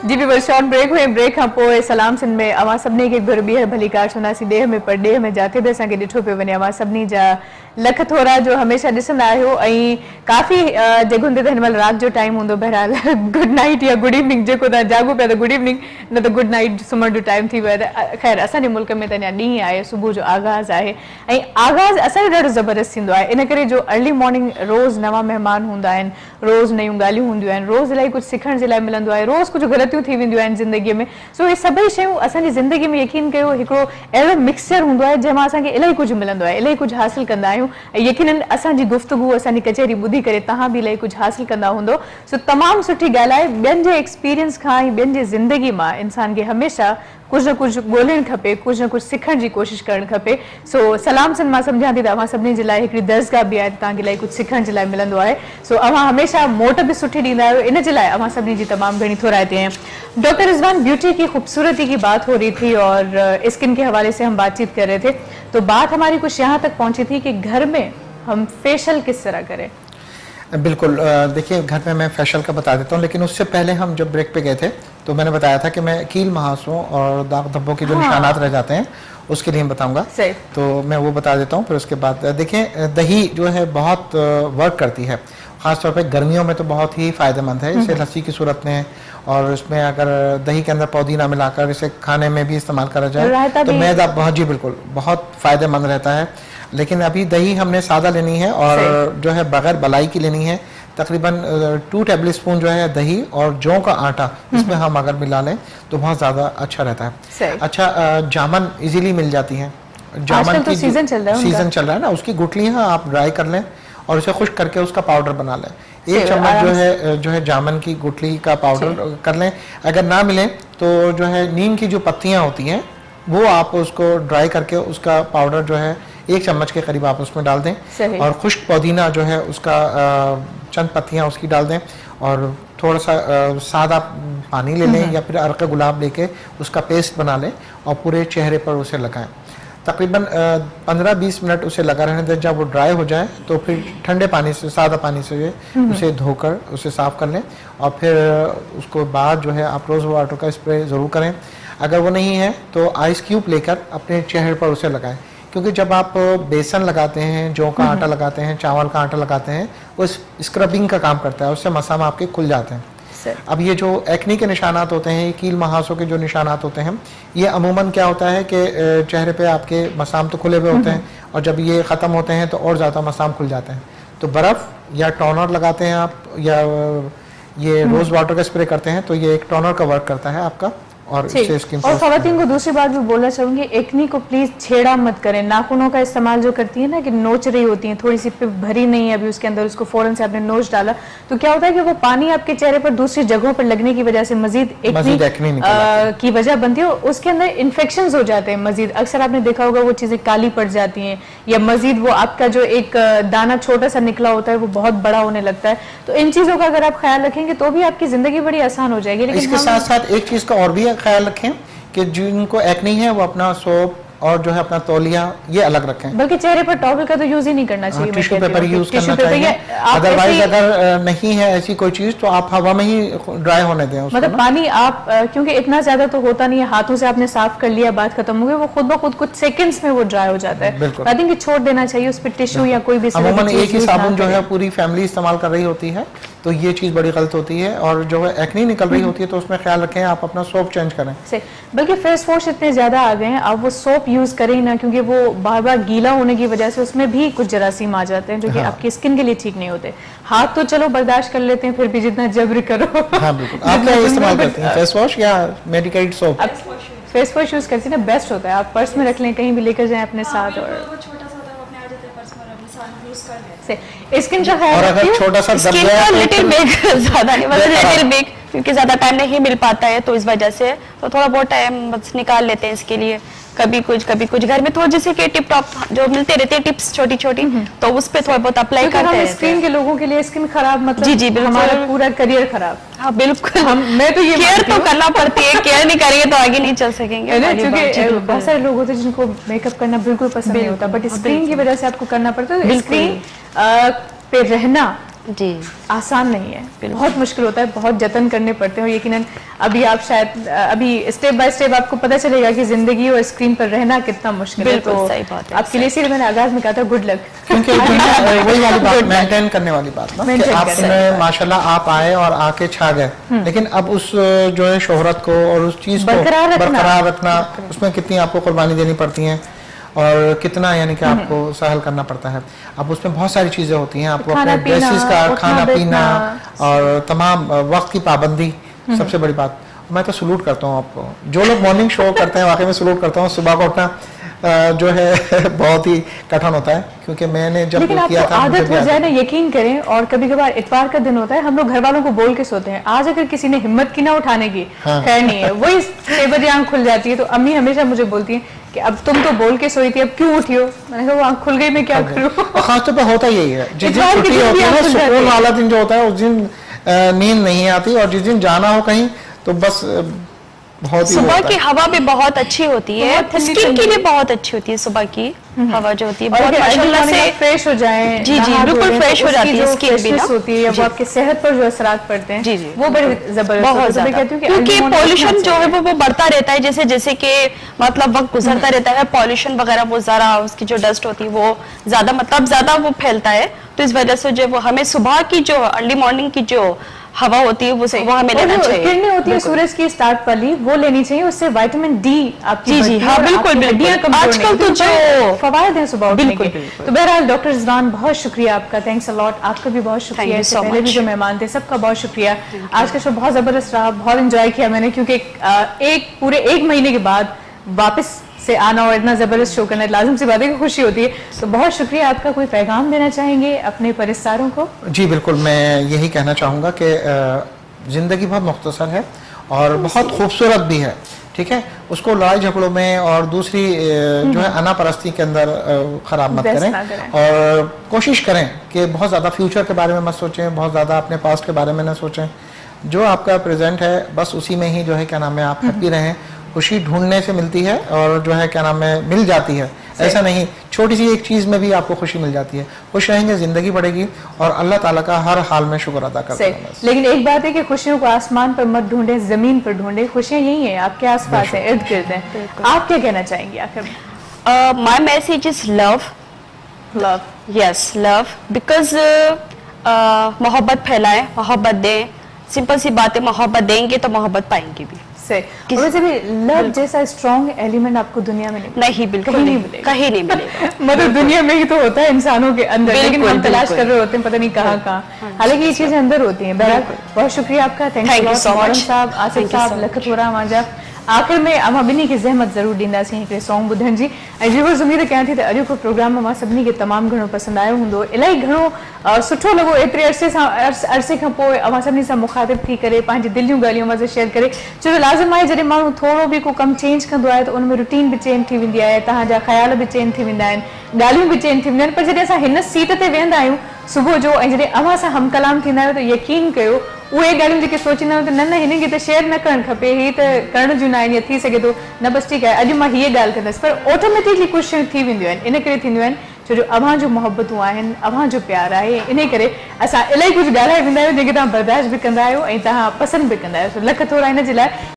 जी बिल्कुल short break हुए break खां पोइ सलाम सिंध में अवां सभिनी खे घुर ॿीहर भली कार सुनासीं ॾेह में पर ॾेह में जाते बि असांखे ॾिठो पियो वञे अवां सभिनी जा लख थोरा जो हमेशह ॾिसंदा आहियो ऐं काफ़ी जॻहुनि ते त हिन महिल राति जो टाइम हूंदो बहरहाल गुड नाइट या गुड इवनिंग जेको तव्हां जागो पिया त गुड इवनिंग न त गुड नाइट सुम्हण जो टाइम थी वियो आहे ख़ैर असांजे मुल्क में त अञा ॾींहुं आहे सुबुह जो आगाज़ आहे ऐं आगाज़ असांजो ॾाढो ज़बरदस्त थींदो आहे इन करे जो अर्ली मॉर्निंग रोज़ नवां महिमान हूंदा आहिनि रोज़ नयूं ॻाल्हियूं हूंदियूं आहिनि रोज़ इलाही कुझु सिखण जे लाइ मिलंदो आहे रोज़ कुझु ग़लतियूं थी वेंदियूं आहिनि ज़िंदगीअ में सो इहे सभई शयूं असांजी ज़िंदगी में यकीन कयो हिकिड़ो अहिड़ो मिक्सचर हूंदो आहे जंहिंमां असांखे इलाही कुझु मिलंदो आहे इलाही कुझु हासिलु कंदा आहियूं ऐं यकीनन असांजी गुफ़्तगू असांजी कचहरी ॿुधी करे तव्हां बि इलाही कुझु हासिलु कंदा हूंदो सो तमामु सुठी ॻाल्हि आहे ॿियनि जे एक्सपीरियंस खां ऐं ॿियनि जी ज़िंदगी मां इंसान खे हमेशह कुछ न कुछ ॻोल्हणु खपे कुछ न कुछ सिखण जी कोशिशि करणु खपे सो सलाम सिंध मां सम्झां थी त अवां सभिनी जे लाइ हिकिड़ी दर्सगाह बि आहे तव्हांखे इलाही कुझु सिखण जे लाइ मिलंदो आहे सो अवां हमेशह मोट भी सुठी ॾींदा आहियो इन जे लाइ अवां सभिनी जी तमामु घणी थोराइती है। डॉक्टर रिजवान ब्यूटी की खूबसूरती की बात हो रही थी और स्किन के हवाले से हम बातचीत कर रहे थे तो बात हमारी कुछ यहाँ तक पहुंची थी कि घर में हम फेशियल किस तरह करें। बिल्कुल देखिए घर में मैं फेशियल का बता देता हूँ लेकिन उससे पहले हम जब ब्रेक पे गए थे तो मैंने बताया था कि मैं कील महासों और दाग धब्बों के जो निशानात रह जाते हैं उसके लिए बताऊंगा तो मैं वो बता देता हूँ। फिर उसके बाद देखिए दही जो है बहुत वर्क करती है ख़ासतौर पे गर्मियों में तो बहुत ही फ़ायदेमंद है इसे लस्सी की सूरत में और इसमें अगर दही के अंदर पुदीना मिलाकर इसे खाने में भी इस्तेमाल करा जाए तो मैदा बहुत जी बिल्कुल बहुत फ़ायदेमंद रहता है। लेकिन अभी दही हमने सादा लेनी है और जो है बगैर बलाई की लेनी है तकरीबन 2 टेबल स्पून जो है दही और जौ का आटा इसमें हम अगर मिला लें तो बहुत ज़्यादा अच्छा रहता है। अच्छा जामन इजीली मिल जाती है जामन की सीजन चल रहा है ना उसकी गुठलियाँ आप ड्राई कर लें और उसे खुश्क करके उसका पाउडर बना लें 1 चम्मच जो है जामन की गुठली का पाउडर कर लें। अगर ना मिले तो जो है नीम की जो पत्तियाँ होती हैं वो आप उसको ड्राई करके उसका पाउडर जो है 1 चम्मच के करीब आप उसमें डाल दें और खुश्क पुदीना जो है उसका चंद पत्तियां उसकी डाल दें और थोड़ा सा सादा पानी ले लें या फिर अर्क गुलाब लेके उसका पेस्ट बना लें और पूरे चेहरे पर उसे लगाएं। तकरीबन 15-20 मिनट उसे लगा रहने दें। जब वो ड्राई हो जाए तो फिर ठंडे पानी से सादा पानी से उसे धोकर उसे साफ़ कर लें और फिर उसको बाद जो है आप रोज़ वाटर का स्प्रे ज़रूर करें। अगर वो नहीं है तो आइस क्यूब लेकर अपने चेहरे पर उसे लगाएं क्योंकि जब आप बेसन लगाते हैं जौ का आटा लगाते हैं चावल का आटा लगाते हैं वो स्क्रबिंग का काम करता है उससे मसाम आपके खुल जाते हैं। अब ये जो एक्नी के निशानात होते हैं कील महासों के जो निशानात होते हैं ये अमूमन क्या होता है कि चेहरे पे आपके मसाम तो खुले हुए होते हैं और जब ये ख़त्म होते हैं तो और ज़्यादा मसाम खुल जाते हैं। तो बर्फ़ या टोनर लगाते हैं आप या ये रोज़ वाटर का स्प्रे करते हैं तो ये एक टोनर का वर्क करता है आपका और ख़वातीन को दूसरी बात भी बोलना चाहूँगी एक्नी को प्लीज़ छेड़ा मत करें। नाखूनों का इस्तेमाल जो करती है ना कि नोच रही होती हैं थोड़ी सी पिप भरी नहीं है अभी उसके अंदर उसको फ़ौरन से आपने नोच डाला तो क्या होता है कि वो पानी आपके चेहरे पर दूसरी जगहों पर लगने की वजह से मजीद एक्नी की वजह बनती है उसके अंदर इन्फेक्शन हो जाते हैं मजीद। अक्सर आपने देखा होगा वो चीज़ें काली पड़ जाती हैं या मजीद वो आपका जो एक दाना छोटा सा निकला होता है वो बहुत बड़ा होने लगता है। तो इन चीज़ों का अगर आप ख्याल रखेंगे तो भी आपकी ज़िंदगी बड़ी आसान हो जाएगी। लेकिन इसके साथ साथ एक चीज़ का और भी ख्याल रखें कि जिनको एक्नी है वो अपना सोप और जो है अपना तौलिया ये अलग रखें बल्कि चेहरे पर टॉवल का तो यूज ही नहीं करना चाहिए टिश्यू पेपर यूज करना चाहिए। अदरवाइज अगर नहीं है ऐसी कोई चीज तो आप हवा में ही ड्राई होने दें उसको मतलब पानी आप क्योंकि इतना ज्यादा तो होता नहीं है हाथों से आपने साफ कर लिया बात खत्म हो गई वो खुद ब खुद कुछ सेकंड्स में वो ड्राई हो जाता है। आई थिंक छोड़ देना चाहिए उस पर टिश्यू या कोई भी अमूमन एक ही साबुन जो है पूरी फैमिली इस्तेमाल कर रही होती है तो ये चीज़ बड़ी गलत होती है और जो है एक्नी निकल रही होती है तो उसमें ख्याल रखें आप अपना सोप चेंज करें। बल्कि फेस वॉश इतने ज़्यादा आ गए हैं आप वो सोप यूज़ करें ना क्योंकि वो बार बार गीला होने की वजह से उसमें भी कुछ जरासीम आ जाते हैं जो कि आपकी स्किन के लिए ठीक नहीं होते। हाथ तो चलो बर्दाश्त कर लेते हैं फिर भी जितना जबर करो। हाँ बिल्कुल। आप क्या इस्तेमाल करते हैं फेस वॉश या medicated soap? Face wash use करती है ना बेस्ट होता है आप पर्स में रख लें कहीं भी लेकर जाएं अपने साथ और स्किन का और अगर छोटा सा स्किन का लिटिल बिग ज्यादा नहीं मतलब लिटिल बिग क्योंकि ज्यादा टाइम नहीं मिल पाता है तो इस वजह से तो थोड़ा बहुत टाइम बस निकाल लेते हैं इसके लिए कभी कुछ घर में थोड़ा जैसे कि टिप टॉप जो मिलते रहते हैं टिप्स छोटी छोटी तो उस पे थोड़ा बहुत अप्लाई करते हैं। स्किन के लोगों के लिए स्किन खराब मतलब जी हमारा पूरा करियर खराब। हाँ बिल्कुल मैं तो ये केयर तो करना पड़ती है केयर नहीं करेंगे तो आगे नहीं चल सकेंगे क्योंकि बहुत सारे लोग होते हैं जिनको मेकअप करना बिल्कुल पसंद नहीं होता बट स्क्रीन की वजह से आपको करना पड़ता है। स्क्रीन पे रहना जी आसान नहीं है, बहुत मुश्किल होता है, बहुत जतन करने पड़ते हैं। और यकीनन अभी आप शायद अभी स्टेप बाय स्टेप आपको पता चलेगा कि जिंदगी और स्क्रीन पर रहना कितना मुश्किल है। तो सही बात है, आपके लिए इसीलिए मैंने आगाज में कहा था गुड लक, क्योंकि वही वाली बात, मेंटेन करने वाली बात ना, कि आपने माशाल्लाह आप आए और आके छा गए, लेकिन अब उस जो है शोहरत को और उस चीज को बरकरार रखना, उसमें कितनी आपको कुर्बानी देनी पड़ती है और कितना यानी कि आपको सहल करना पड़ता है। अब उसमें बहुत सारी चीजें होती हैं, आपको अपने ड्रेसेस का खाना पीना और तमाम वक्त की पाबंदी, सबसे बड़ी बात। मैं तो सलूट करता हूँ आपको, जो लोग मॉर्निंग शो करते हैं, वाकई में सलूट करता हूँ। सुबह को उठना जो है बहुत ही कठिन होता है, क्योंकि मैंने जब किया था, आदत हो जाए ना, यकीन करें। और कभी कभार इतवार का दिन होता है, हम लोग घर वालों को बोल के सोते हैं, आज अगर किसी ने हिम्मत की ना उठाने की, खैर नहीं है, वही 6 बजे आंख खुल जाती है। तो अम्मी हमेशा मुझे बोलती है कि अब तुम तो बोल के सोई थी, अब क्यों उठी हो? मैंने कहा वो आंख खुल गई, मैं क्या करूं? खासतौर पर होता यही है, जिस दिन छुट्टी होती है ना, सुकून वाला दिन जो होता है, उस दिन नींद नहीं आती, और जिस दिन जाना हो कहीं तो बस बहुत ही सुबह की हवा भी बहुत अच्छी होती है, स्किन के लिए बहुत अच्छी होती है सुबह की हवा जो होती है, बहुत माशाल्लाह से फ्रेश हो जाए। जी जी बिल्कुल फ्रेश हो जाती है, स्किन भी ना होती है, वो आपके सेहत पर जो असरात पड़ते हैं, जी जी वो बड़े जबरदस्त, बहुत ज्यादा, क्योंकि पॉल्यूशन जो है वो बढ़ता रहता है, जैसे जैसे कि मतलब वक्त गुजरता रहता है, पॉल्यूशन वगैरह वो जरा उसकी जो डस्ट होती है वो ज्यादा मतलब ज्यादा वो फैलता है। तो इस वजह से जो वो हमें सुबह की जो अर्ली मॉर्निंग की जो हवा होती है वो हमें लेना चाहिए, किरणें होती है सूरज की स्टार्ट वाली, वो लेनी चाहिए, उससे विटामिन डी आपकी जी जी हाँ बिल्कुल बिल्कुल, आजकल तो जो फवायद है सुबह उठने के। तो बहरहाल डॉक्टर रिजवान बहुत शुक्रिया आपका, थैंक्स अ लॉट, आपका भी बहुत शुक्रिया, इससे पहले भी जो मेहमान थे सबका बहुत शुक्रिया। आज का शो बहुत जबरदस्त रहा, बहुत एंजॉय किया मैंने, क्योंकि एक पूरे 1 महीने के बाद वापस से आना और इतना जबरदस्त शो करना, लाजिम सी बात है कि खुशी होती है। तो बहुत शुक्रिया आपका, कोई पैगाम देना चाहेंगे अपने परिस्तारों को? जी बिल्कुल, मैं यही कहना चाहूँगा कि ज़िंदगी बहुत मुख्तसर है और बहुत खूबसूरत भी है, ठीक है, उसको लड़ाई झगड़ों में और दूसरी जो है अना परस्ती के अंदर ख़राब मत करें, और कोशिश करें कि बहुत ज़्यादा फ्यूचर के बारे में मत सोचें, बहुत ज़्यादा अपने पास्ट के बारे में ना सोचें। जो आपका प्रेजेंट है बस उसी में ही जो है क्या नाम है आप हैप्पी रहें। खुशी ढूंढने से मिलती है और जो है क्या नाम है मिल जाती है, ऐसा नहीं, छोटी सी एक चीज में भी आपको खुशी मिल जाती है। खुश रहेंगे, जिंदगी बढ़ेगी और अल्लाह ताला का हर हाल में शुक्र अदा करते हैं। लेकिन एक बात है कि खुशियों को आसमान पर मत ढूंढे, जमीन पर ढूंढे, खुशियां यही है, आपके आसपास है, इर्द गिर्द है। आप क्या कहना चाहेंगे आखिर में? My message is love, love, yes love, because मोहब्बत फैलाएं, मोहब्बत दें, सिंपल सी बात है, मोहब्बत देंगे तो मोहब्बत पाएंगे भी। वैसे भी लव जैसा स्ट्रॉन्ग एलिमेंट आपको दुनिया में नहीं, बिल्कुल कहीं नहीं मिलेगा, कहीं नहीं मिलेगा। मतलब दुनिया में ही तो होता है इंसानों के अंदर, लेकिन हम तलाश कर रहे होते हैं पता नहीं कहाँ, हालांकि ये चीजें अंदर होती हैं। बहरहाल बहुत शुक्रिया आपका, थैंक यू सो मच साहब, आसिफ साहब, लखतोरा मांजा। आखिर में अमा बिनी की जहमत जरूर ॾींदासीं हिकिड़े सॉन्ग ॿुधण जी। ऐं व्यूअर्स उम्मीद कयां थी त अॼोको प्रोग्राम मां सभिनी खे तमामु घणो पसंदि आयो हूंदो, इलाही घणो सुठो लॻो, एतिरे अरसे खां पोइ अवां सभिनी सां मुखातिब थी करे पंहिंजी दिलि जूं ॻाल्हियूं अवां सां शेयर करे। छो जो लाज़िम आहे जॾहिं माण्हू थोरो बि को कमु चेंज कंदो आहे त उन में रूटीन बि चेंज थी वेंदी आहे, तव्हांजा ख़्याल बि चेंज थी वेंदा आहिनि, ॻाल्हियूं बि चेंज थी वेंदियूं आहिनि। पर जॾहिं असां हिन सीट ते वेहंदा आहियूं सुबुह जो ऐं जॾहिं अवां सां हम कलाम थींदा आहियो त यकीन कयो उहे ॻाल्हियूं जेके सोचींदा आहियूं त न हिन खे त शेयर न करणु खपे, हीअ त करण जूं न आहिनि, या थी सघे थो न बसि ठीकु आहे अॼु मां हीअ ॻाल्हि कंदसि, पर ऑटोमेटिकली कुझु शयूं थी वेंदियूं आहिनि। इन करे थींदियूं आहिनि छो जो अव्हां जो मोहबतूं आहिनि, अव्हां जो प्यार आहे, इन करे असां इलाही कुझु ॻाल्हाए वेंदा आहियूं जेके तव्हां बर्दाश्त बि कंदा आहियो ऐं तव्हां पसंदि बि कंदा आहियो। लख थोरा हिन जे लाइ